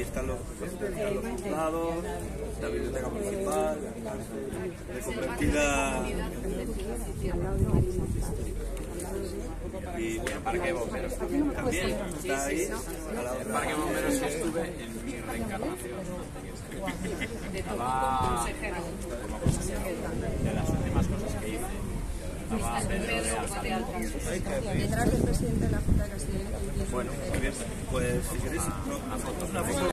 están los lados, la biblioteca municipal, reconvertida. Y el parque de bomberos también está ahí. El parque de bomberos sí estuve en mi reencarnación. Estaba de las últimas cosas que hice. Estaba detrás del presidente de la Junta de Castilla y León. Bueno, muy bien. Pues si queréis, una foto.